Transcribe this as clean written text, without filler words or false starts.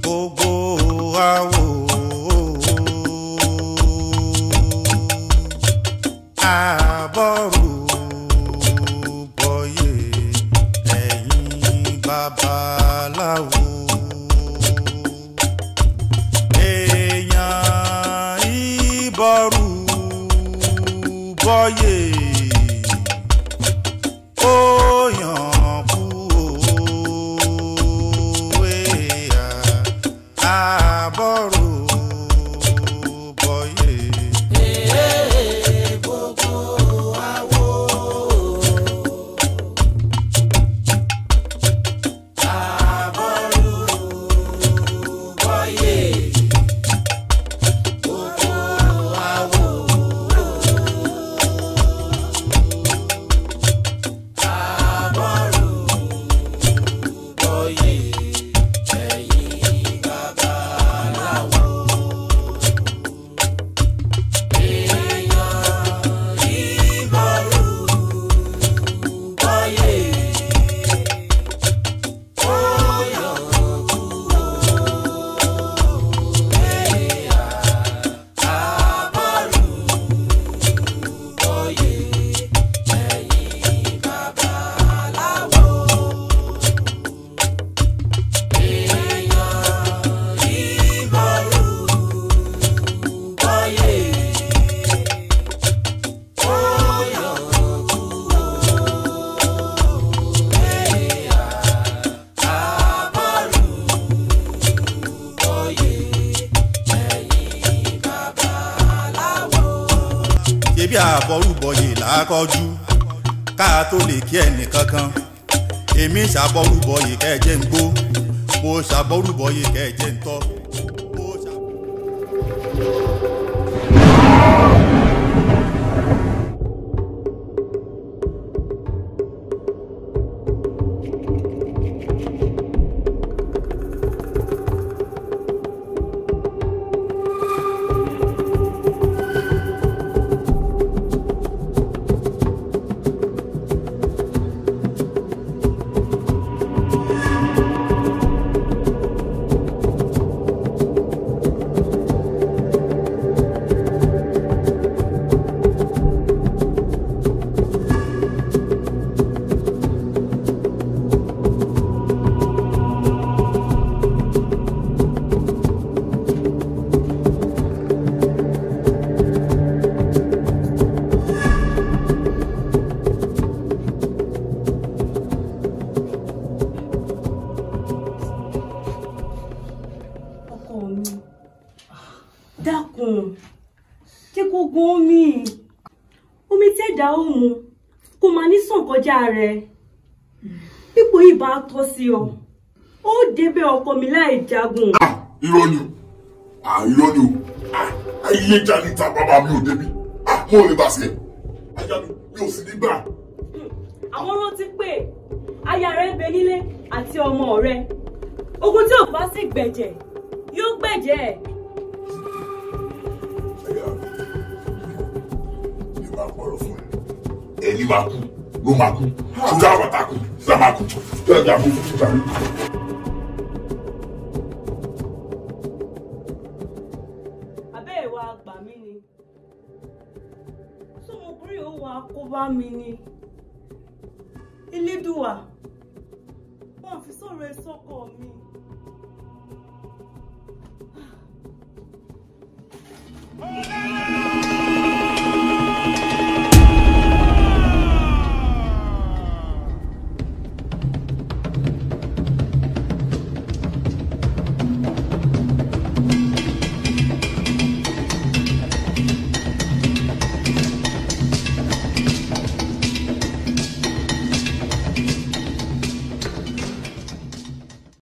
gbogbo awo àbọ̀rù bọ̀yé ẹ̀yin babaláwo èèyàn ìbọ̀rù bọ̀yé ó yàn kú èèyàn àbọ̀rù bọ̀yé. Gbogbo awo àbọ̀rù bọ̀yé. Gbogbo awo àbọ̀rù bọ̀yé. Ẹ̀yin babaláwo. Ṣebí àbọ̀rúbọyè làákọ́jú ká tó lè kí ẹnì kankan èmi ṣàbọ̀rúbọyè kẹ́ẹ̀jẹ̀ ń gbó mo ṣàbọ̀rúbọyè kẹ́ẹ̀jẹ̀ ń tọ́. Dákun, jẹ́ kó gun omi tẹ́dà ó mu kó máa ní sàn kọjá rẹ̀. Pípò yìí bá tọ́ sí ọ, ó débẹ̀ ọkọ mi láì jagun. Irọ́ ni o, ayé jáde ta bàbá mi ò débi, mo ò lè bá sí ẹ̀, ajá mi ò sì ní gbà. Àwọn rántí pé aya rẹ̀ ń bẹ nílé àti ọmọ rẹ̀. Ogun tí ò bá sì gbẹ̀jẹ̀ yóò gbẹ̀jẹ̀ ẹ̀. Ẹni máa kú ló máa kú ṣúgà àbàtà kú ṣúgà máa kú ṣúgà kú ṣúgà kú. Abẹ́ ìwà àgbà mi ni. Sọmọkùnrin ò wá kó bá mi ni. Elédùà, wọ́n fi sọ̀rọ̀ ẹ sọ́kọ mi. Olé!